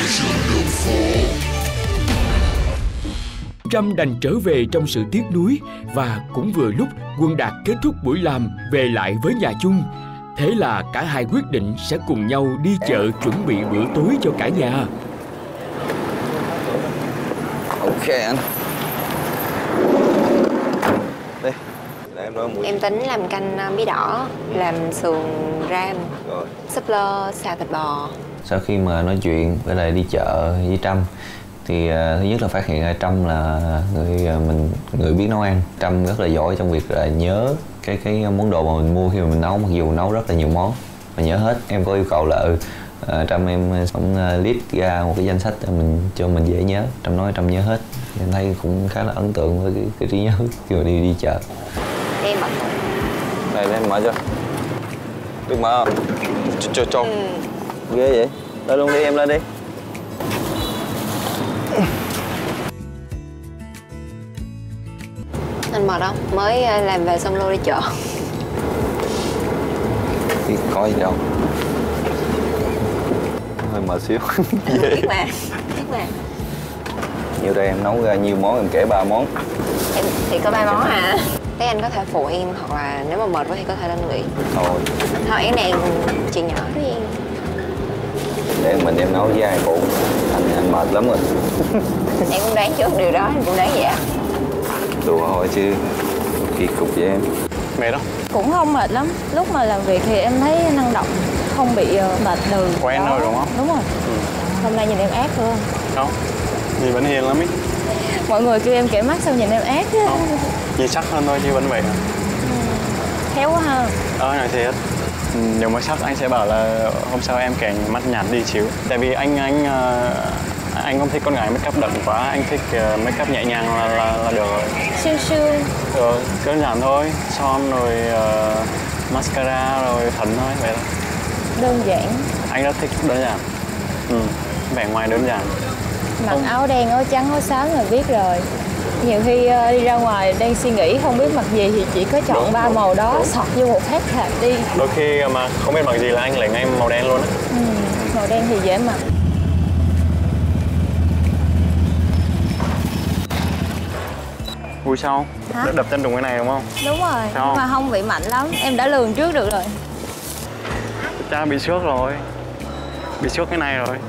Trâm đành trở về trong sự tiếc nuối và cũng vừa lúc Quân Đạt kết thúc buổi làm về lại với nhà chung. Thế là cả hai quyết định sẽ cùng nhau đi chợ chuẩn bị bữa tối cho cả nhà. Ok anh. Đi, để em nói mũi. Em tính làm canh bí đỏ, làm sườn ram, súp lơ, xào thịt bò. Sau khi mà nói chuyện với lại đi chợ với Trâm thì thứ nhất là phát hiện ra Trâm là người biết nấu ăn. Trâm rất là giỏi trong việc là nhớ cái món đồ mà mình mua khi mà mình nấu, mặc dù nấu rất là nhiều món mà nhớ hết. Em có yêu cầu là Trâm em cũng list ra một cái danh sách cho mình dễ nhớ. Trâm nói Trâm nhớ hết. Em thấy cũng khá là ấn tượng với cái trí nhớ khi mà đi chợ. Em mở. Đây em mở cho. Được mở không? Cho. Ghê vậy. Lên luôn đi, em lên đi. Anh mệt không? Mới làm về xong luôn đi chợ. Thì có gì đâu. Hơi mệt xíu. Biết mà. Nhiều đây em nấu ra nhiều món, em kể 3 món. Em thì có 3 món à. Thế anh có thể phụ em, hoặc là nếu mà mệt quá thì có thể lên nghỉ. Thôi cái này chị nhỏ với em. để mình em nấu với ai phụ. Anh mệt lắm rồi. Em cũng đoán trước điều đó, em cũng đoán vậy. Đùa thôi chứ kỳ cục với em. Mệt không? Cũng không mệt lắm. Lúc mà làm việc thì em thấy năng động, không bị mệt lừ. Quen rồi đúng không? Đúng rồi. Hôm nay nhìn em ác hơn. Không, nhìn vẫn hiền lắm ý. Mọi người kêu em kể mắt sao nhìn em ác chứ. Không, nhìn sắc hơn thôi chứ vẫn vậy. Khéo quá ha. Nói thiệt. Nếu mà sắc anh sẽ bảo là hôm sau em kẻ mắt nhạt đi xíu. Tại vì anh không thích con gái make up đậm quá, anh thích make up nhẹ nhàng là được rồi. Sương. Đơn giản thôi, son rồi mascara rồi phấn thôi, vậy thôi. Đơn giản. Anh rất thích đơn giản. Vẻ ngoài đơn giản. Mặc áo đen, áo trắng, áo xám là biết rồi. Nhiều khi đi ra ngoài đang suy nghĩ không biết mặc gì thì chỉ có chọn 3 màu đó, sọt vô một phát hạt đi. Đôi khi mà không biết mặc gì là anh lấy ngay màu đen luôn á. Màu đen thì dễ mặc. Vui sao? Hả? Đập chân trúng cái này đúng không? Đúng rồi, sao? Nhưng mà không bị mạnh lắm, em đã lường trước được rồi. Cha bị xước rồi. Bị xước cái này rồi.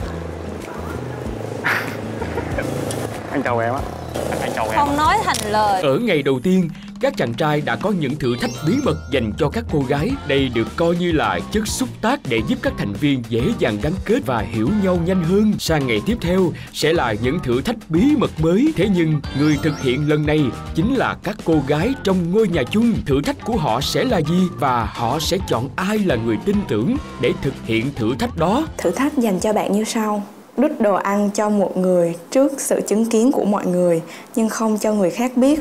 Anh chào em á. Anh chào em. Không nói thành lời. Ở ngày đầu tiên, các chàng trai đã có những thử thách bí mật dành cho các cô gái. Đây được coi như là chất xúc tác để giúp các thành viên dễ dàng gắn kết và hiểu nhau nhanh hơn. Sang ngày tiếp theo sẽ là những thử thách bí mật mới. Thế nhưng người thực hiện lần này chính là các cô gái trong ngôi nhà chung. Thử thách của họ sẽ là gì và họ sẽ chọn ai là người tin tưởng để thực hiện thử thách đó? Thử thách dành cho bạn như sau: đút đồ ăn cho một người trước sự chứng kiến của mọi người nhưng không cho người khác biết.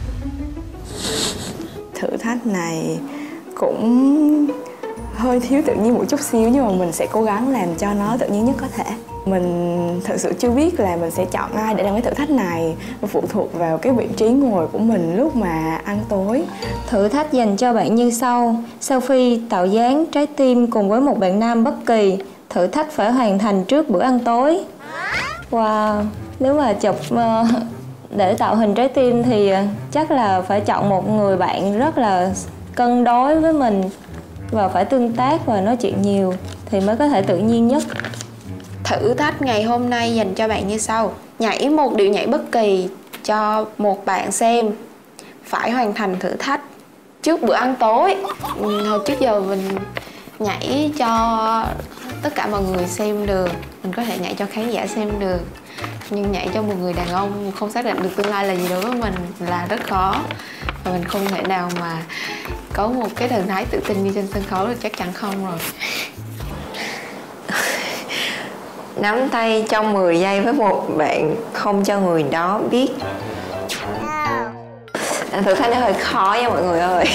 Thử thách này cũng hơi thiếu tự nhiên một chút xíu, nhưng mà mình sẽ cố gắng làm cho nó tự nhiên nhất có thể. Mình thật sự chưa biết là mình sẽ chọn ai để làm cái thử thách này, nó phụ thuộc vào cái vị trí ngồi của mình lúc mà ăn tối. Thử thách dành cho bạn như sau: selfie tạo dáng trái tim cùng với một bạn nam bất kỳ. Thử thách phải hoàn thành trước bữa ăn tối. Wow, nếu mà chụp để tạo hình trái tim thì chắc là phải chọn một người bạn rất là cân đối với mình và phải tương tác và nói chuyện nhiều thì mới có thể tự nhiên nhất. Thử thách ngày hôm nay dành cho bạn như sau: nhảy một điệu nhảy bất kỳ cho một bạn xem. Phải hoàn thành thử thách trước bữa ăn tối. Hồi trước giờ mình nhảy cho tất cả mọi người xem được, mình có thể nhảy cho khán giả xem được, nhưng nhảy cho một người đàn ông không xác định được tương lai là gì đối với mình là rất khó, và mình không thể nào mà có một cái thần thái tự tin đi trên sân khấu được, chắc chắn không rồi. Nắm tay trong 10 giây với một bạn, không cho người đó biết. Thử thách nó hơi khó nha mọi người ơi.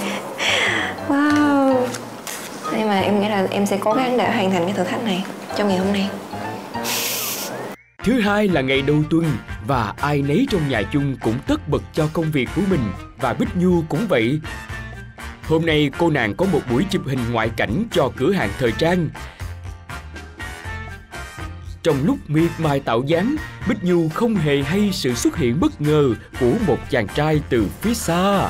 Wow. Nhưng mà em nghĩ là em sẽ cố gắng để hoàn thành cái thử thách này trong ngày hôm nay. Thứ hai là ngày đầu tuần và ai nấy trong nhà chung cũng tất bật cho công việc của mình, và Bích Nhu cũng vậy. Hôm nay cô nàng có một buổi chụp hình ngoại cảnh cho cửa hàng thời trang. Trong lúc miệt mài tạo dáng, Bích Nhu không hề hay sự xuất hiện bất ngờ của một chàng trai từ phía xa.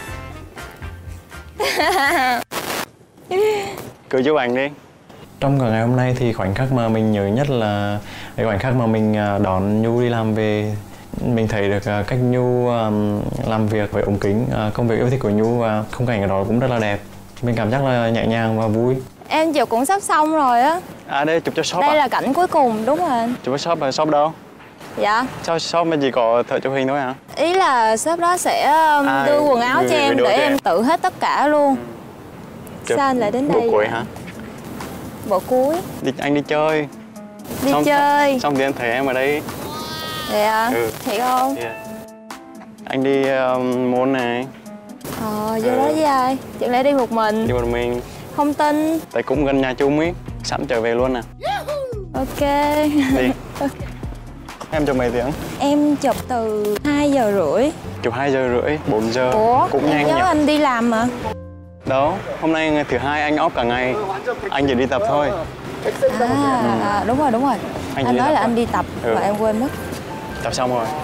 Cười chúc anh đi. Trong cả ngày hôm nay thì khoảnh khắc mà mình nhớ nhất là cái khoảnh khắc mà mình đón Nhu đi làm về. Mình thấy được cách Nhu làm việc với ống kính, công việc yêu thích của Nhu và khung cảnh ở đó cũng rất là đẹp. Mình cảm giác là nhẹ nhàng và vui. Em chụp cũng sắp xong rồi á. À đây chụp cho shop. Đây là cảnh cuối cùng, đúng rồi. Chụp cho shop là shop đâu? Dạ. Sao shop mà chỉ có thợ chụp hình thôi hả? Ý là shop đó sẽ đưa quần áo cho em để em tự hết tất cả luôn. Sao anh lại đến đây? Bộ cuối hả? Bộ cuối. Anh đi chơi. Đi chơi. Xong thì anh thấy em ở đây. Dạ. Thiệt không? Yeah. Anh đi môn này. Vô đó với ai? Chẳng lẽ đi một mình? Đi một mình. Không tin. Tại cũng gần nhà chung ấy. Sẵn trở về luôn nè. Ok. Đi. Em chụp mấy tiếng? Em chụp từ 2 giờ rưỡi. Chụp 2 giờ rưỡi, 4 giờ. Ủa? Cũng nhanh nhỉ? Nhớ anh đi làm mà. Đâu, hôm nay ngày thứ hai anh off cả ngày. Anh chỉ đi tập thôi. Đúng rồi. Anh nói là anh đi tập và em quên mất. Tập xong rồi.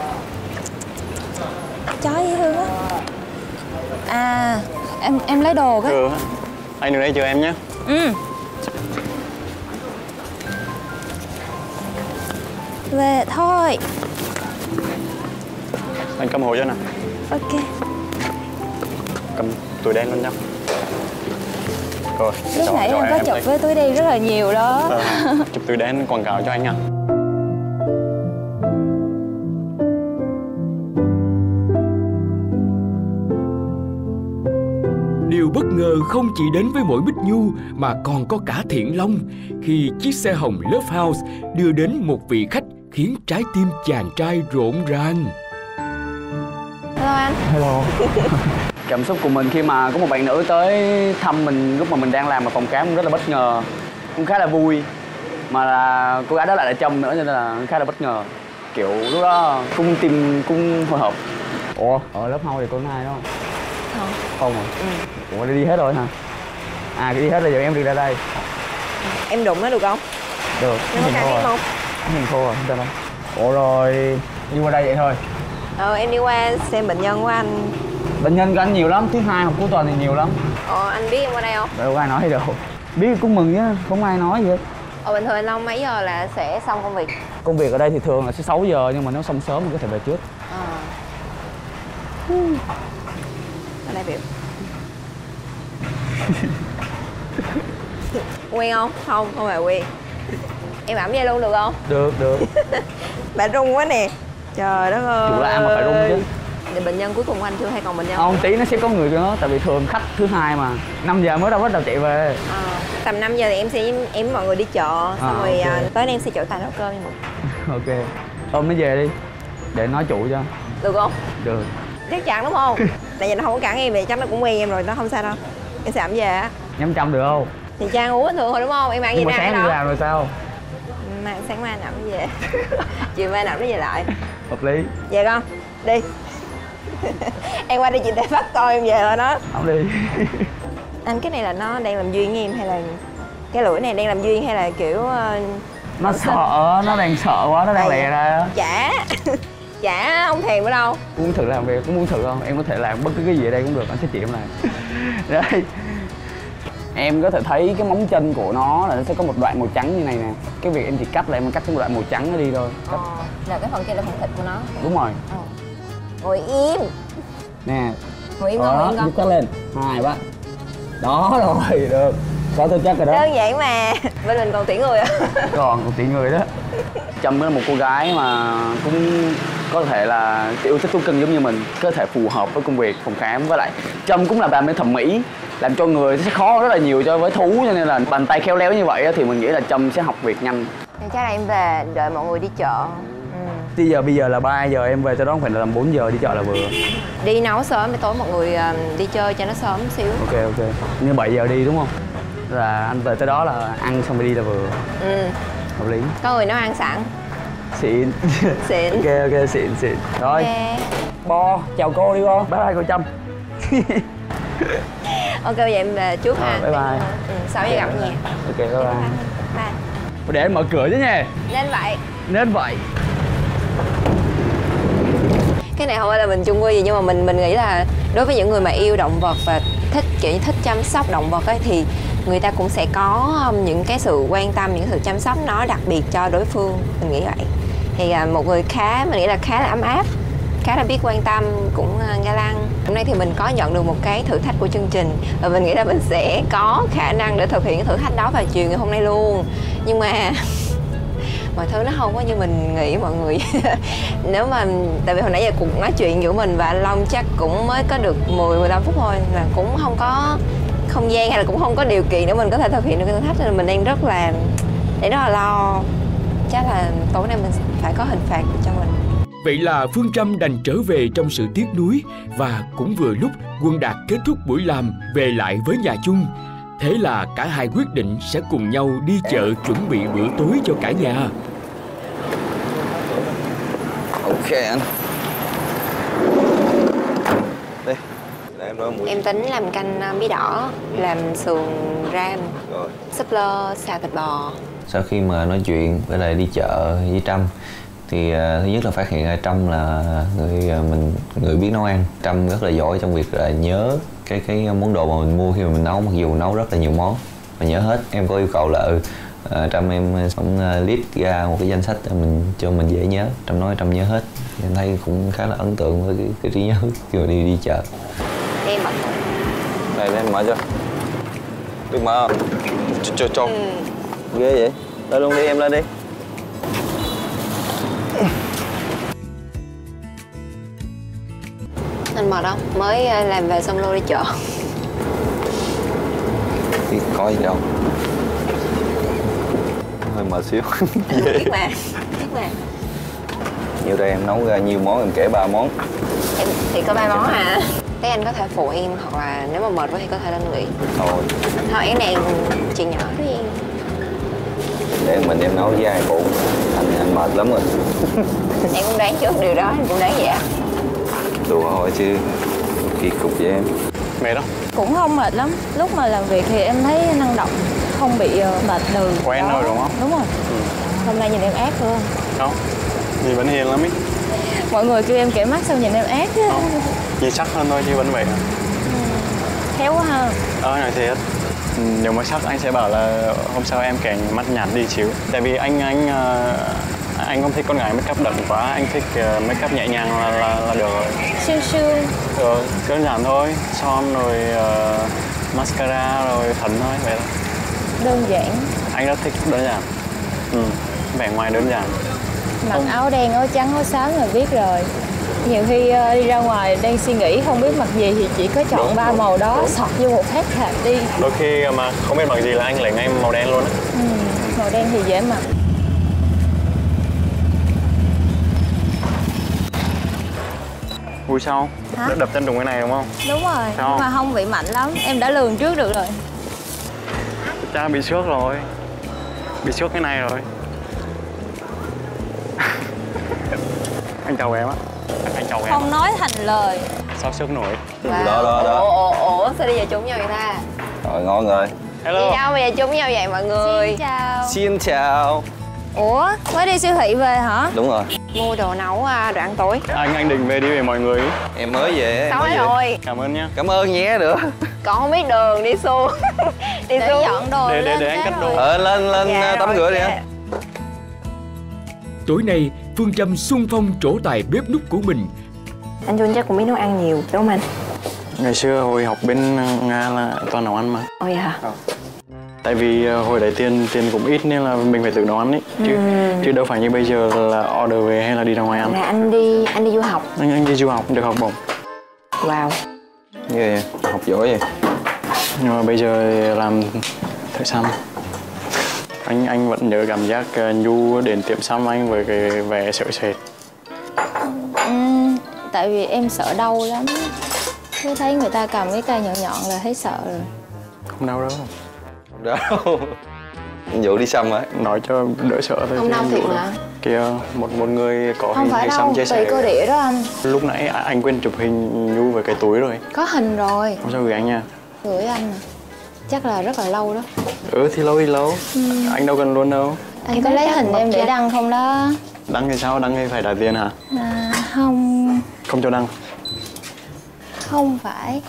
Chó dễ thương á. Em lấy đồ cái. Anh ở đây chờ em nhé. Về thôi. Anh cầm hộ cho nào. Ok. Cầm túi đen luôn nha. Rồi. Lúc nãy em có chụp với túi đen rất là nhiều đó. Chụp túi đen quảng cáo cho anh à. Điều bất ngờ không chỉ đến với mỗi Bích Nhu mà còn có cả Thiện Long khi chiếc xe hồng Love House đưa đến một vị khách khiến trái tim chàng trai rộn ràng. Hello anh. Hello. Cảm xúc của mình khi mà có một bạn nữ tới thăm mình lúc mà mình đang làm ở phòng khám cũng rất là bất ngờ, cũng khá là vui, mà là cô gái đó lại là chồng nữa nên là khá là bất ngờ, kiểu lúc đó cũng tim cũng hồi hộp. Ủa ở lớp House thì có ai đó không? Không à? Ủa đi hết rồi hả? À đi hết rồi, giờ em đi ra đây. Em đụng nó được không? Được. Em có can em không? Em thua rồi, không sao đâu. Ủa rồi đi qua đây vậy thôi? Em đi qua xem bệnh nhân của anh. Bệnh nhân của anh nhiều lắm, thứ hai hoặc cuối tuần thì nhiều lắm. Anh biết em qua đây không? Đâu có ai nói gì đâu. Biết cũng mừng chứ, không ai nói gì hết. Bình thường anh Long mấy giờ là sẽ xong công việc? Công việc ở đây thì thường là sẽ 6 giờ, nhưng mà nếu xong sớm thì có thể về trước. Ở đây biểu. Quen không? Không hề quen. Em ẩm vậy luôn được không? Được. Bà rung quá nè. Trời đất ơi. Chủ làm mà phải rung chứ. Thì bệnh nhân cuối cùng của anh chưa hay còn bệnh nhân? Không, tí nó sẽ có người nữa, tại vì thường khách thứ hai mà 5 giờ mới đâu bắt đầu chạy về. Tầm 5 giờ thì em với mọi người đi chợ, xong rồi okay. Tới đây em sẽ chỗ tài nấu cơm nha. Ok. Ôm nó về đi, để nói chủ cho. Được không? Được. Chắc chắn đúng không? Tại vì nó không có cản em thì chắc nó cũng quen em rồi, nó không sao đâu. Em sẽ ẩm về á. Nhắm trăm được không? Thì cha ăn uống bình thường thôi đúng không? Em ăn gì nào sáng đi làm rồi sao? Sáng mai anh ẩm về. Chiều mai anh ẩm nó về lại. Hợp lý. Về con, đi. Em qua đây chị để bắt coi em về rồi đó. Không đi. Anh cái này là nó đang làm duyên với em hay là cái lưỡi này đang làm duyên hay là kiểu nó sợ, nó đang sợ quá, nó đang lè ra. Chả không thèm ở đâu. Muốn thử làm việc, có muốn thử không? Em có thể làm bất cứ cái gì ở đây cũng được, anh sẽ chỉ em làm. Đây. Em có thể thấy cái móng chân của nó là nó sẽ có một đoạn màu trắng như này nè. Cái việc em chỉ cắt là em cắt cái đoạn màu trắng nó đi thôi. Là cái phần kia là phần thịt của nó. Đúng rồi. Ngồi im. Nè. Ngồi im không? Đó, cắt lên. 2 ba. Đó rồi, được. Có tôi chắc rồi đó. Đơn giản mà. Bên mình còn tuyển người à? Còn tuyển người đó. Trâm là một cô gái mà cũng có thể là yêu thích thú cưng giống như mình, có thể phù hợp với công việc phòng khám, với lại Trâm cũng là làm bên thẩm mỹ, làm cho người sẽ khó rất là nhiều cho với thú, cho nên là bàn tay khéo léo như vậy thì mình nghĩ là Trâm sẽ học việc nhanh. Thì chắc là em về đợi mọi người đi chợ. Bây giờ là 3 giờ em về, cho đó phải là 4 giờ đi chợ là vừa. Đi nấu sớm để tối mọi người đi chơi cho nó sớm xíu. Ok. Như 7 giờ đi đúng không? Là anh về tới đó là ăn xong rồi đi là vừa. Hợp lý. Có người nấu ăn sẵn. Xịn. Ok, xịn. Rồi. Bo, chào cô đi con. Bye bye cô Trâm. Ok, vậy em về trước ha. Bye bye. 6 giờ gặp nha. Ok, bye bye. Bye. Để em mở cửa chứ nha. Nên vậy. Cái này không phải là mình chung quy gì, nhưng mà mình nghĩ là đối với những người mà yêu động vật và thích kiểu như thích chăm sóc động vật ấy, thì người ta cũng sẽ có những cái sự quan tâm, những sự chăm sóc nó đặc biệt cho đối phương, mình nghĩ vậy. Thì một người mình nghĩ là khá là ấm áp, khá là biết quan tâm, cũng ga lăng. Hôm nay thì mình có nhận được một cái thử thách của chương trình và mình nghĩ là mình sẽ có khả năng để thực hiện cái thử thách đó vào chiều ngày hôm nay luôn. Nhưng mà mọi thứ nó không có như mình nghĩ mọi người. Nếu mà tại vì hồi nãy giờ cuộc nói chuyện giữa mình và anh Long chắc cũng mới có được 10-15 phút thôi, và cũng không có không gian hay là cũng không có điều kiện để mình có thể thực hiện được cái thử thách, nên mình đang rất là lo. Chắc là tối nay mình phải có hình phạt cho mình. Vậy là Phương Trâm đành trở về trong sự tiếc nuối, và cũng vừa lúc Quân Đạt kết thúc buổi làm về lại với nhà chung. Thế là cả hai quyết định sẽ cùng nhau đi chợ chuẩn bị bữa tối cho cả nhà. Ok anh. Đi, để em nói Em tính làm canh bí đỏ, làm sườn ram, súp lơ, xào thịt bò. Sau khi mà nói chuyện với lại đi chợ với Trâm thì thứ nhất là phát hiện ra Trâm là người biết nấu ăn. Trâm rất là giỏi trong việc là nhớ cái món đồ mà mình mua khi mà mình nấu, mặc dù nấu rất là nhiều món mà nhớ hết. Em có yêu cầu là Trâm em cũng list ra một cái danh sách cho mình dễ nhớ. Trâm nói Trâm nhớ hết. Em thấy cũng khá là ấn tượng với cái trí nhớ khi mà đi chợ. Em mở. Đây em mở cho. Được mở không? Cho. Ghê vậy. Lên luôn đi, em lên đi. Anh mệt không? Mới làm về xong luôn đi chợ. Thì có gì đâu. Hơi mệt xíu. Biết mà. Nhiều đây em nấu ra nhiều món, em kể 3 món. Em thì có 3 món hả? Thế anh có thể phụ em, hoặc là nếu mà mệt quá thì có thể lên nghỉ. Thôi cái này chuyện nhỏ với em. để mình em nấu với ai phụ. Anh mệt lắm rồi. Em cũng đoán trước điều đó, em cũng đoán vậy ạ. Đùa thôi chứ kỳ cục với em. Mệt không? Cũng không mệt lắm. Lúc mà làm việc thì em thấy năng động, không bị mệt lừ. Quen rồi đúng không? Đúng rồi. Hôm nay nhìn em ác hơn. Không, nhìn vẫn hiền lắm ý. Mọi người kêu em kẻ mắt sao nhìn em ác chứ. Không, nhìn sắc hơn thôi chứ vẫn vậy. Khéo quá ha. Nói thiệt. Nếu mà sắc anh sẽ bảo là hôm sau em kẻ mắt nhạt đi xíu. Tại vì anh không thích con gái make up đậm quá, anh thích make up nhẹ nhàng là được rồi. Sương. Đơn giản thôi, son rồi mascara rồi phấn thôi, vậy thôi. Đơn giản. Anh rất thích đơn giản. Vẻ ngoài đơn giản. Mặc áo đen, áo trắng, áo xám là biết rồi. Nhiều khi đi ra ngoài đang suy nghĩ không biết mặc gì thì chỉ có chọn 3 màu đó, sọt vô một phát hạt đi. Đôi khi mà không biết mặc gì là anh lấy ngay màu đen luôn á. Màu đen thì dễ mặc. Vui sao? Hả? Đập chân trúng cái này đúng không? Đúng rồi, sao? nhưng mà không bị mạnh lắm. Em đã lường trước được rồi. Cha bị xước rồi. Bị xước cái này rồi. Anh chào em á. Anh chào em. Không nói thành lời. Sao xước nổi? Wow. Đó. Ủa sao đi về chung nhau vậy ta? Rồi ngon rồi. Hello. Đi đâu mà về chung nhau vậy mọi người? Xin chào. Xin chào. Ủa, mới đi siêu thị về hả? Đúng rồi. Mua đồ nấu đồ ăn tối. Anh định về đi với mọi người. Em mới về. Xong rồi. Cảm ơn nhá. Cảm ơn nhé nữa. Còn không biết đường đi xuống. Đi Để xuống. dọn đồ Để lên anh cái cất rồi. đồ. Lên Dạ, tắm rồi, rửa đi dạ. anh. Tối nay, Phương Trâm xung phong trổ tài bếp núc của mình. Anh Jun chắc cũng biết nấu ăn nhiều đúng không anh? Ngày xưa hồi học bên Nga là toàn nấu ăn mà. Ồ vậy hả? Tại vì hồi đấy tiền cũng ít nên là mình phải tự nấu ăn ấy. Chứ đâu phải như bây giờ là order về hay là đi ra ngoài ăn. Là anh đi du học. Anh đi du học, được học bổng. Wow. Ghê, học giỏi vậy. Nhưng mà bây giờ làm thợ xăm. Anh vẫn nhớ cảm giác Nhu đến tiệm xăm anh với cái vẻ sợ sệt. Tại vì em sợ đau lắm. Cứ thấy người ta cầm cái cây nhọn là thấy sợ rồi. Không đau đâu. Đâu. Vụ đi xăm hả? Nói cho đỡ sợ thôi. Không đau thiệt mà. Kia một người có Không phải hình đâu, xăm chia tùy sẻ. cơ địa đó anh. Lúc nãy anh quên chụp hình Nhu với cái túi rồi. Có hình rồi. Không sao gửi anh nha. Gửi anh à. Chắc là rất là lâu đó. Thì lâu. Anh đâu cần luôn đâu. Anh có lấy hình em để đăng không đó? Đăng thì sao? Đăng thì phải trả tiền hả? Không. Không cho đăng? Không phải.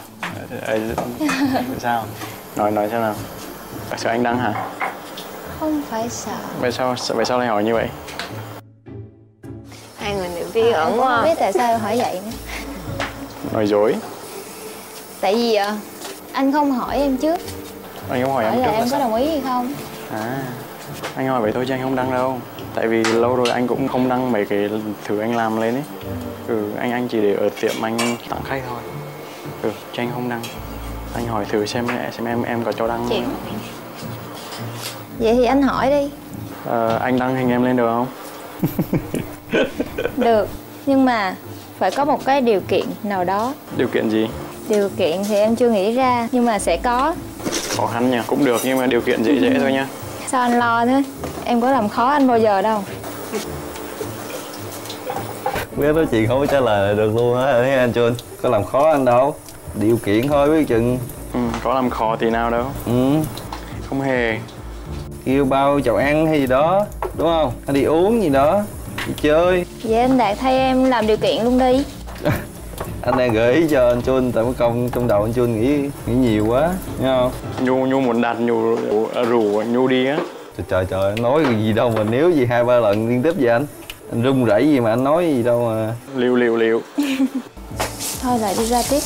Sao? Nói xem nào. Tại sao anh đăng hả? Không phải sợ. Vậy sao lại hỏi như vậy? Hai người nữ bí ẩn quá. Không biết tại sao hỏi vậy nữa. Nói dối. Tại vì anh không hỏi em trước. Anh không hỏi em là trước em có sao? đồng ý hay không? Anh hỏi vậy thôi chứ anh không đăng đâu. Tại vì lâu rồi anh cũng không đăng mấy cái thứ anh làm lên ấy. Anh chỉ để ở tiệm anh tặng khách thôi. Chứ anh không đăng. Anh hỏi thử xem em có cho đăng không? Vậy thì anh hỏi đi. Anh đăng hình em lên được không? Được, nhưng mà phải có một cái điều kiện nào đó. Điều kiện gì? Điều kiện thì em chưa nghĩ ra, nhưng mà sẽ có. Khó khăn nha, cũng được nhưng mà điều kiện dễ thôi nha. Sao anh lo thế? Em có làm khó anh bao giờ đâu. Biết nói chuyện không có trả lời được luôn á anh Chun. Có làm khó anh đâu. Điều kiện thôi biết chừng. Có làm khó tí nào đâu. Không hề. Kêu bao chầu ăn hay gì đó, đúng không? Anh đi uống gì đó, đi chơi. Vậy anh Đạt thay em làm điều kiện luôn đi. Anh đang gợi ý cho anh Chun, tại mất công trong đầu anh Chun nghĩ nhiều quá, nghe không? Nhu muốn đặt rủ Nhu đi á. Trời nói gì đâu mà nếu gì 2-3 lần liên tiếp vậy anh run rẩy gì mà anh nói gì đâu mà. Liều. Thôi lại đi ra tiếp.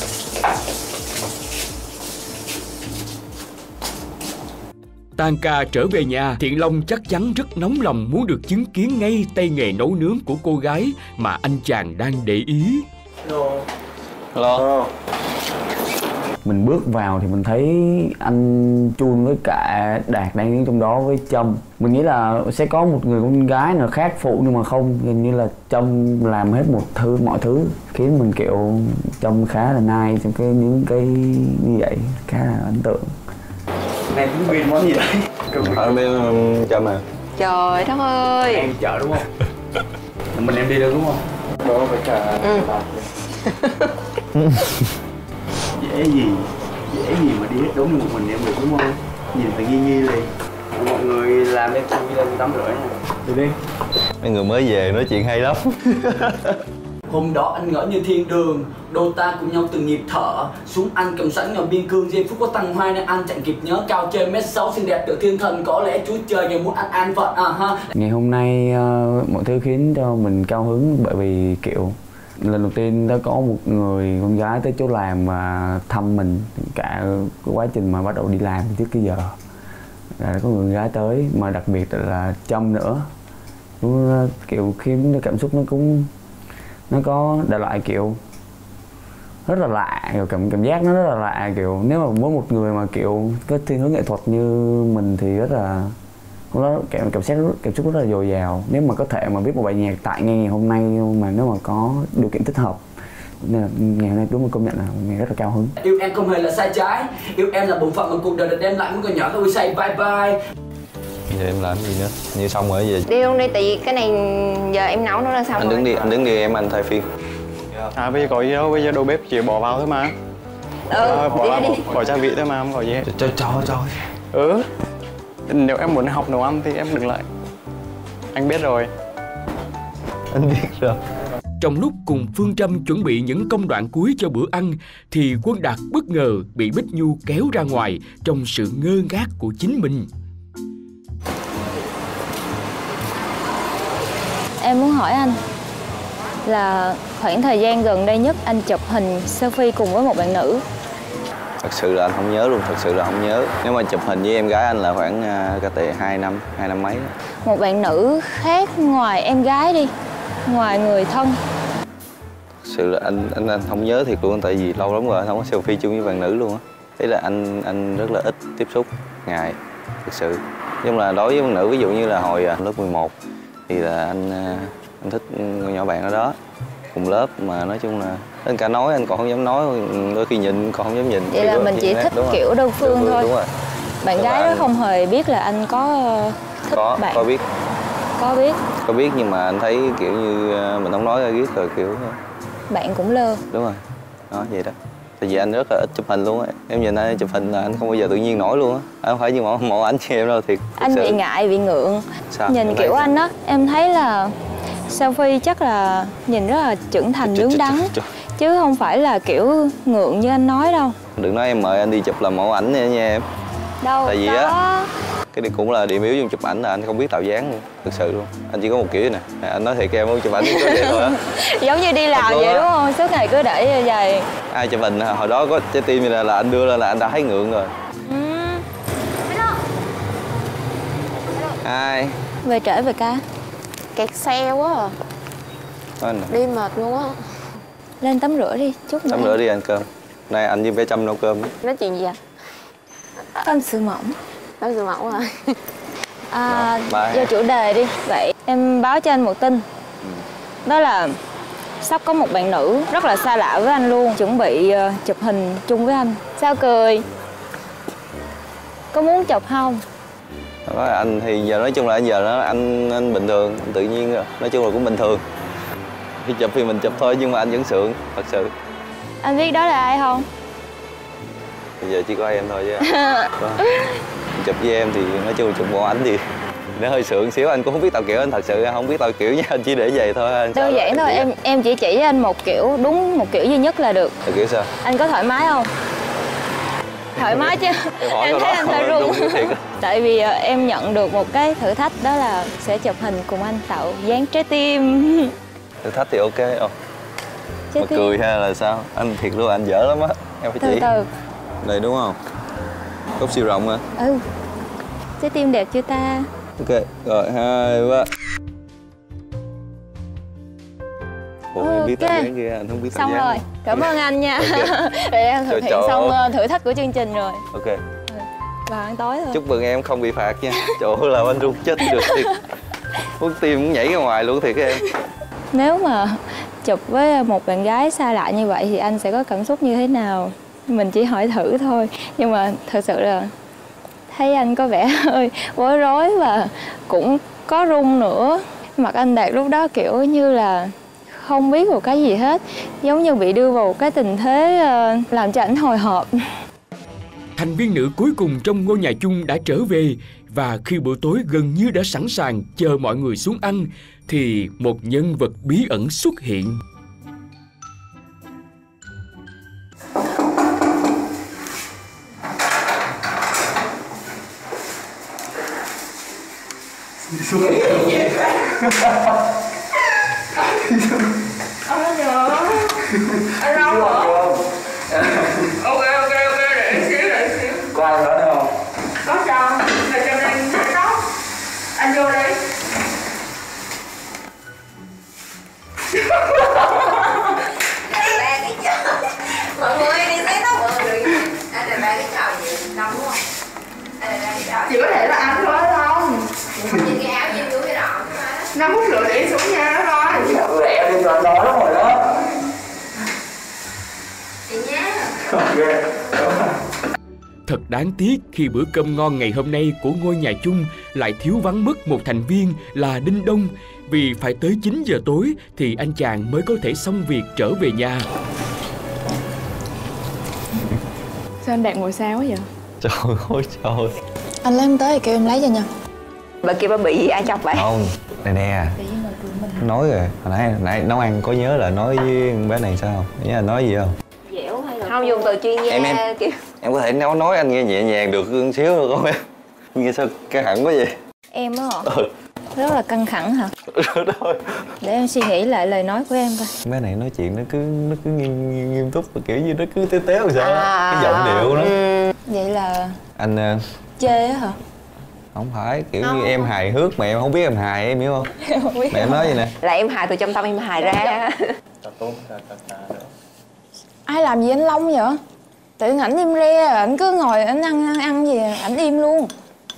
Tan ca trở về nhà, Thiện Long chắc chắn rất nóng lòng muốn được chứng kiến ngay tay nghề nấu nướng của cô gái mà anh chàng đang để ý. Hello. Mình bước vào thì mình thấy anh Chun với cả Đạt đang đứng trong đó với Trâm. Mình nghĩ là sẽ có một người con gái nào khác phụ, nhưng mà không, hình như là Trâm làm hết mọi thứ khiến mình kiểu Trâm khá là nice trong những cái như vậy, khá là ấn tượng. Này cũng biết món gì đấy? Ở bên Trâm à? Trời đất ơi. Em chợ đúng không? Mình em đi được đúng không? Đó phải trả. Dễ gì mà đi hết đúng một mình em được đúng không? Nhìn phải nghi liền. Mọi người làm em xong đi lên 8:30 nha. Đi. Mấy người mới về nói chuyện hay lắm. Hôm đó anh ngỡ như thiên đường, đôi ta cùng nhau từng nhịp thở. Xuống anh cầm sẵn nhờ biên cương, giây phút có tăng hoa nên anh chẳng kịp nhớ. Cao trên 1m6 xinh đẹp tựa thiên thần, có lẽ Chúa Trời ngày muốn anh an phận ha. Ngày hôm nay mọi thứ khiến cho mình cao hứng, bởi vì kiểu lần đầu tiên đã có một người con gái tới chỗ làm và thăm mình cả cái quá trình mà bắt đầu đi làm trước cái giờ. Là có người con gái tới, mà đặc biệt là Trâm nữa. Nó kiểu khiến cảm xúc nó có đại loại kiểu rất là lạ, kiểu cảm giác nó rất là lạ, kiểu nếu mà với một người mà kiểu có thiên hướng nghệ thuật như mình thì rất là nó cảm xúc rất là dồi dào. Nếu mà có thể mà viết một bài nhạc tại ngay ngày hôm nay mà nếu mà có điều kiện thích hợp, nên là ngày hôm nay đúng là công nhận là ngày rất là cao hứng. Yêu em không hề là sai trái, yêu em là bổn phận mà cuộc đời đã đem lại. Muốn còn nhỏ tôi say bye bye. Giờ em làm gì nữa? Như xong rồi về. Đi luôn đi, tại vì cái này giờ em nấu nó là xong. Anh đứng đi em, anh thay phiên. Bây giờ có gì đâu, bây giờ đầu bếp chỉ bỏ vào thôi mà. Bỏ gia vị thôi mà, không có gì hết. Cho. Nếu em muốn học nấu ăn thì em đừng lại. Anh biết rồi. Anh biết rồi. Trong lúc cùng Phương Trâm chuẩn bị những công đoạn cuối cho bữa ăn thì Quân Đạt bất ngờ bị Bích Nhu kéo ra ngoài trong sự ngơ ngác của chính mình. Em muốn hỏi anh là khoảng thời gian gần đây nhất anh chụp hình selfie cùng với một bạn nữ. Thật sự là anh không nhớ luôn, thật sự là không nhớ. Nếu mà chụp hình với em gái anh là khoảng cả tệ 2 năm mấy. Một bạn nữ khác ngoài em gái đi, ngoài người thân. Thật sự là anh không nhớ thiệt luôn, tại vì lâu lắm rồi anh không có selfie chung với bạn nữ luôn á. Thế là anh rất là ít tiếp xúc, ngại, thực sự. Nhưng mà đối với bạn nữ, ví dụ như là hồi lớp 11 thì là anh thích con nhỏ bạn ở đó cùng lớp, mà nói chung là anh cả nói anh còn không dám nói, đôi khi nhìn còn không dám nhìn. Vậy là mình chỉ thích kiểu đơn phương thôi. Đúng rồi. Bạn gái đó không hề biết là anh có thích bạn. Có biết nhưng mà anh thấy kiểu như mình không nói ra biết rồi, kiểu bạn cũng lơ. Đúng rồi, đó vậy đó. Tại vì anh rất là ít chụp hình luôn á. Em nhìn anh chụp hình là anh không bao giờ tự nhiên nổi luôn á. Anh không phải như mẫu ảnh cho em đâu, thiệt. Anh bị ngại, bị ngượng. Sao? Nhìn kiểu anh á, em thấy là selfie chắc là nhìn rất là trưởng thành, đứng đắn. Chứ không phải là kiểu ngượng như anh nói đâu. Đừng nói em mời anh đi chụp làm mẫu ảnh nha em. Đâu tại vì có. á, cái này cũng là điểm yếu trong chụp ảnh là anh không biết tạo dáng luôn, thực sự luôn. Anh chỉ có một kiểu này nè, anh nói thiệt em muốn chụp ảnh có vậy thôi á. Giống như đi làm vậy đúng không? Suốt ngày cứ để giày. Ai chụp hình hồi đó có trái tim này là anh đưa lên là anh đã thấy ngượng rồi. Ai? Về trễ về ca. Kẹt xe quá à. Anh Đi mệt luôn á. Lên tắm rửa đi, chút nữa. tắm rửa đi ăn cơm. Nay anh với bé Trâm nấu cơm. Nói chuyện gì à? Tâm sự mỏng. Tâm sự mỏng à? Vô chủ đề đi. Vậy em báo cho anh một tin. Đó là sắp có một bạn nữ rất là xa lạ với anh luôn, chuẩn bị chụp hình chung với anh. Sao cười? Có muốn chụp không? Nói anh thì giờ nói chung là giờ nó anh bình thường, anh tự nhiên rồi. Nói chung là cũng bình thường. Khi chụp thì mình chụp thôi nhưng mà anh vẫn sượng, thật sự. Anh biết đó là ai không? Bây giờ chỉ có em thôi chứ. Chụp với em thì nói chung là chụp bộ ảnh thì nó hơi sượng xíu. Anh cũng không biết tạo kiểu, anh thật sự không biết tạo kiểu nha, anh chỉ để vậy thôi. Anh đơn giản thôi, em chỉ chỉ anh một kiểu, đúng một kiểu duy nhất là được. Tạo kiểu sao? Anh có thoải mái không? Thoải mái chứ. Em thấy anh hơi run. Tại vì em nhận được một cái thử thách, đó là sẽ chụp hình cùng anh tạo dáng trái tim. Thử thách thì ok không? Mà cười hay là sao? Anh thiệt luôn, anh dở lắm á. Em phải chỉ. Từ. Đây đúng không? Cốc siêu rộng hả? Ừ. Trái tim đẹp chưa ta? Ok, rồi 2, 3. Ủa em biết tạo dáng kia, anh không biết tạo dáng. Xong rồi, cảm ơn anh nha. Để em thực hiện xong thử thách của chương trình rồi. Ok. Vào ăn tối thôi. Chúc mừng em không bị phạt nha. Trời ơi, làm anh run chết được thiệt. Muốn tim muốn nhảy ra ngoài luôn thiệt em. Nếu mà chụp với một bạn gái xa lạ như vậy thì anh sẽ có cảm xúc như thế nào? Mình chỉ hỏi thử thôi. Nhưng mà thật sự là thấy anh có vẻ hơi bối rối và cũng có run nữa. Mặt anh Đạt lúc đó kiểu như là không biết một cái gì hết, giống như bị đưa vào cái tình thế làm cho ảnh hồi hộp. Thành viên nữ cuối cùng trong ngôi nhà chung đã trở về, và khi bữa tối gần như đã sẵn sàng chờ mọi người xuống ăn thì một nhân vật bí ẩn xuất hiện. Anh đâu hả? Ok, để xíu. Có ai nữa đâu không? Có Trâm, là Trâm đang thấy tóc. Anh vô đi. Mọi người đi thấy tóc mọi người. Anh là ba cái trò gì? Đông đúng không? Anh là ba cái trò. Chỉ có thể là anh thôi không? Những cái áo dưới cái đỏ. 5 phút nữa để xuống nhà đó thôi. Lẹ đi cho anh nói lắm rồi đó. Chị nhé. Thật đáng tiếc khi bữa cơm ngon ngày hôm nay của ngôi nhà chung lại thiếu vắng mất một thành viên là Đinh Đông, vì phải tới 9 giờ tối thì anh chàng mới có thể xong việc trở về nhà. Sao anh Đạt ngồi xa quá vậy? Trời ơi trời. Anh lấy em tới thì kêu em lấy cho nha. Bà kia bà bị gì ai chọc vậy? Không, đây nè. Nói rồi, hồi nãy nấu ăn có nhớ là nói với bé này sao không? Nhớ là nói gì không? Dẻo hay là không dùng từ chuyên gia kiểu. Em có thể nói anh nghe nhẹ nhàng được một xíu được không em? Nghe sao căng thẳng quá vậy? Em á hả? Rất là căng thẳng hả? Thôi. Để em suy nghĩ lại lời nói của em coi. Bé này nói chuyện nó cứ nghiêm túc và kiểu như nó cứ téo téo sao cái giọng điệu đó. Vậy là anh chê á hả? Không phải, kiểu như em hài hước mà em không biết em hài, em hiểu không? Em không biết. Mẹ em nói vậy nè. Là em hài từ trong tâm em hài ra. Ai làm gì anh Long vậy? Tự nhiên ảnh im re, ảnh cứ ngồi ảnh ăn gì ảnh im luôn.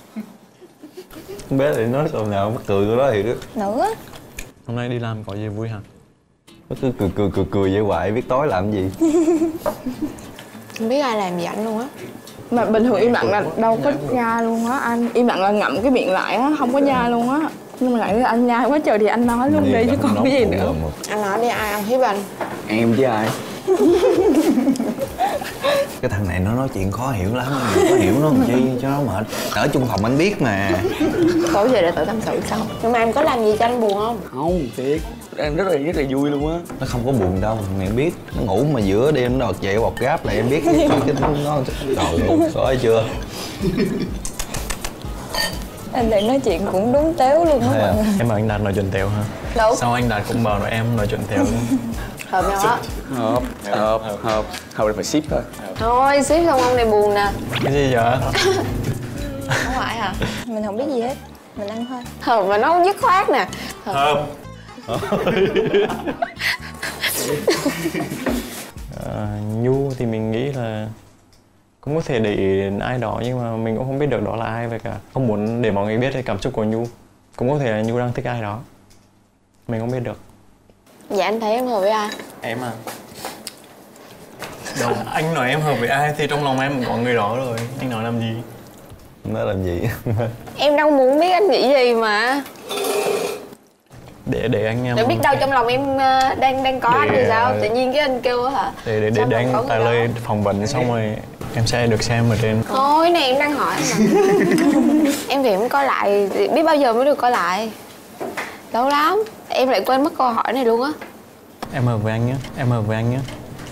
Bé thì nói sao nào mắc cười của nó thiệt á. Nữa. Hôm nay đi làm có gì vui hả? Nó cứ cười vậy hoài, biết tối làm gì. Không biết ai làm gì ảnh luôn á. Mà bình thường im lặng là đâu có nha luôn á anh. Im lặng là ngậm cái miệng lại á, không có nha luôn á. Nhưng mà lại anh nhai quá trời thì anh nói luôn đi chứ còn cái gì nữa. Anh nói đi, ai ăn hiếp anh? Em chứ ai? Cái thằng này nó nói chuyện khó hiểu lắm, đừng có hiểu nó làm chi cho nó mệt. Ở chung phòng anh biết mà. Tối về để tự tâm sự xong. Nhưng mà em có làm gì cho anh buồn không? Không, thiệt. Em rất là vui luôn á. Nó không có buồn đâu, mẹ biết. Nó ngủ mà giữa đêm nó đợt dậy bọc gáp là em biết cái nó trời ơi, có chưa? Anh Đạt nói chuyện cũng đúng tếu luôn á mọi người. Em và anh Đạt nói chuyện tèo ha. Đúng. Sao anh Đạt cũng bảo là em nói chuyện tèo luôn. Hợp nhau á. Hợp là phải ship thôi. Thôi xíu xong ông này buồn nè. Cái gì vậy? Không phải hả? Mình không biết gì hết, mình ăn thôi. Hợp mà nó dứt khoát nè. Hợp. Nhu thì mình nghĩ là cũng có thể để ý đến ai đó, nhưng mà mình cũng không biết được đó là ai, vậy cả không muốn để mọi người biết cái cảm xúc của Nhu. Cũng có thể là Nhu đang thích ai đó, mình không biết được. Dạ anh thấy em hợp với ai? Em à? Đâu, anh nói em hợp với ai thì trong lòng em có người đó rồi. Anh nói làm gì? Nó làm gì? Em đâu muốn biết anh nghĩ gì mà. Để anh em. Để biết đâu trong lòng em đang có anh thì sao? Tự nhiên cái anh kêu hả? Để anh trả lời phỏng vấn xong rồi em sẽ được xem ở trên. Thôi này em đang hỏi mà. Em vì em coi lại, biết bao giờ mới được coi lại. Lâu lắm. Em lại quên mất câu hỏi này luôn á. Em hợp với anh nhé, em hợp với anh nhé.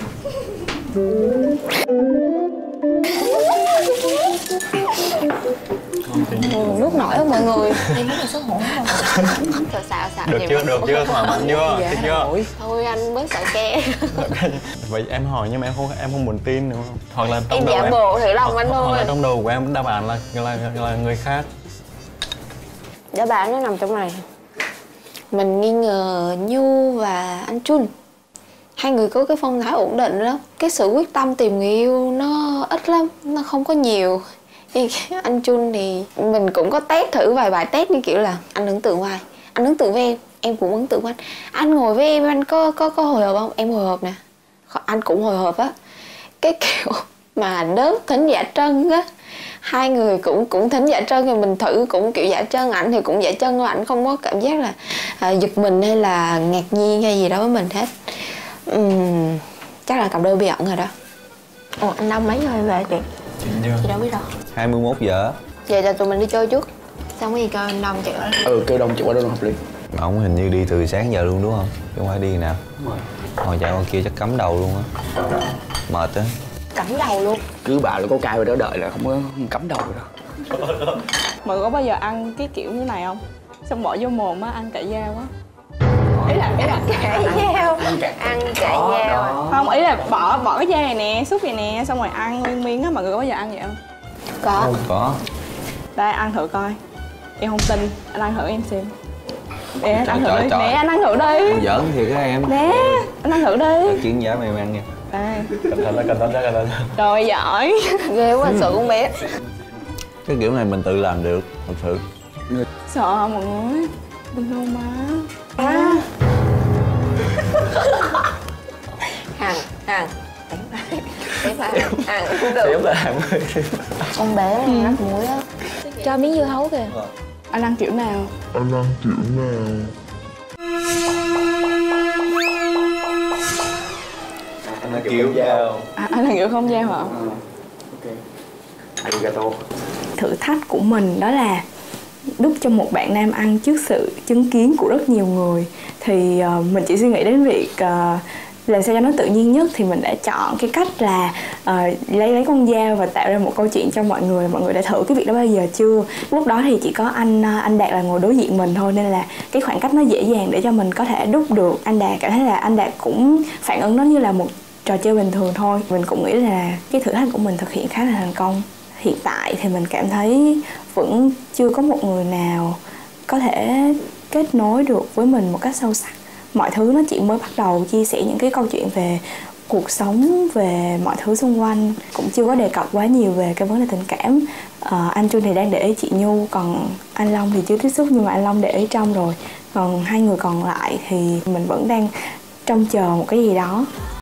Nước nổi không mọi người? Em rất là xấu hổ không? Xạo Được chưa, thỏa mãn chưa, thích chưa? Thôi anh bớt sợ ke. Vậy em hỏi nhưng mà em không muốn tin đúng không? Hoặc là trong em đầu giả bộ thử lòng anh thôi. Hoặc là trong đầu của em đáp án là người khác. Đáp án nó nằm trong này. Mình nghi ngờ Nhu và anh Chun. Hai người có cái phong thái ổn định lắm. Cái sự quyết tâm tìm người yêu nó ít lắm, nó không có nhiều. Anh Chun thì mình cũng có test thử vài bài test như kiểu là anh ấn tượng với ai, anh ấn tượng với em cũng ấn tượng với anh ngồi với em anh có hồi hộp không, em hồi hộp nè, anh cũng hồi hộp á. Cái kiểu mà đớp thính giả trân á, hai người cũng thính giả trân thì mình thử cũng kiểu giả trân, ảnh thì cũng giả trân, ảnh không có cảm giác là giật mình hay là ngạc nhiên hay gì đó với mình hết. Chắc là cặp đôi bí ẩn rồi đó. Ồ anh Đông mấy giờ về chị? Chị đâu biết đâu. 21 giờ. Vậy là tụi mình đi chơi trước. Xong cái gì kêu anh Đông chị ở đây. Kêu Đông chị qua đó hợp lý. Mà ông hình như đi từ sáng giờ luôn đúng không? Chứ không phải đi nào. Đúng rồi. Hồi chạy con kia chắc cắm đầu luôn á. Mệt á. Cắm đầu luôn. Cứ bảo là có cay rồi đó, đợi là không cắm đầu rồi đó. Mọi người có bao giờ ăn cái kiểu như này không? Xong bỏ vô mồm á, ăn cải dao á. Ý là Cải dao. Ăn cải dao. Không, ý là bỏ cái dao này nè, xúc này nè, xong rồi ăn nguyên miếng á. Mọi người có bao giờ ăn vậy không? Có. Không có. Đây ăn thử coi. Em không tin, anh ăn thử em xem. Nè, anh ăn thử đi. Trời. Nè, anh ăn thử đi. Em giỡn thiệt á em. Nè, anh ăn thử đi. Chuyên gia mày ăn nha. Đây. Cẩn thận. Rồi giỏi. Ghê quá sợ con bé. Cái kiểu này mình tự làm được, thật sự. Sợ mọi người. Đừng đâu má. Hằng Tiếp lại Hằng cũng được. Con bé này rắc muối á. Cho miếng dưa hấu kìa. Anh ăn kiểu nào? Anh ăn kiểu dao. Anh ăn kiểu không dao hả? Ok. Arigato. Thử thách của mình đó là đút cho một bạn nam ăn trước sự chứng kiến của rất nhiều người. Thì mình chỉ suy nghĩ đến việc làm sao cho nó tự nhiên nhất, thì mình đã chọn cái cách là lấy con dao và tạo ra một câu chuyện cho mọi người. Mọi người đã thử cái việc đó bao giờ chưa? Lúc đó thì chỉ có anh Đạt là ngồi đối diện mình thôi, nên là cái khoảng cách nó dễ dàng để cho mình có thể đút được. Anh Đạt cảm thấy là anh Đạt cũng phản ứng nó như là một trò chơi bình thường thôi. Mình cũng nghĩ là cái thử thách của mình thực hiện khá là thành công. Hiện tại thì mình cảm thấy vẫn chưa có một người nào có thể kết nối được với mình một cách sâu sắc. Mọi thứ nó chỉ mới bắt đầu chia sẻ những cái câu chuyện về cuộc sống, về mọi thứ xung quanh. Cũng chưa có đề cập quá nhiều về cái vấn đề tình cảm. Anh Chun thì đang để ý chị Nhu, còn anh Long thì chưa tiếp xúc, nhưng mà anh Long để ý trong rồi. Còn hai người còn lại thì mình vẫn đang trông chờ một cái gì đó.